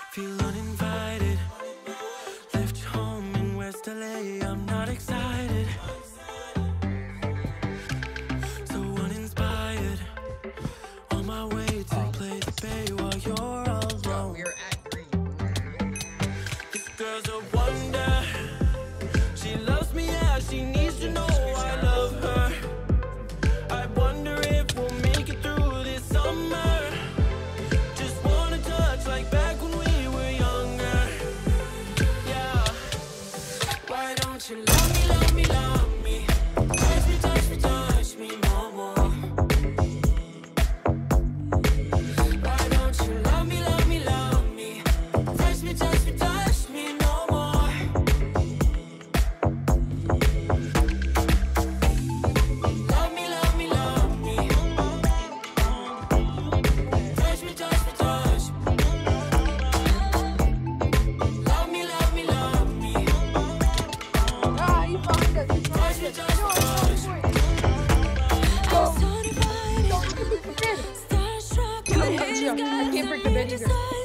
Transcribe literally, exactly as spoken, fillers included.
Feel uninvited. Left home in West L A, I'm not excited. So uninspired. On my way to play the bay while you're alone. We're at green. This girl's a wonder. She loves me, yeah, she needs to know I love her. I wonder if we'll make it through this summer. Just wanna touch like back when we were younger. Yeah. Why don't you love me, love me, love me? Touch me, touch me, touch me no more. Why don't you love me, love me, love me? Touch me, touch me, touch me no more. Love me, love me, love me. Touch me, touch me, touch me. Love me, love me, love me. Ah, you found it. You Touch found me, it. touch me, touch me. Go. Go, give me the bed. Give me the bed. I can't break the bed either.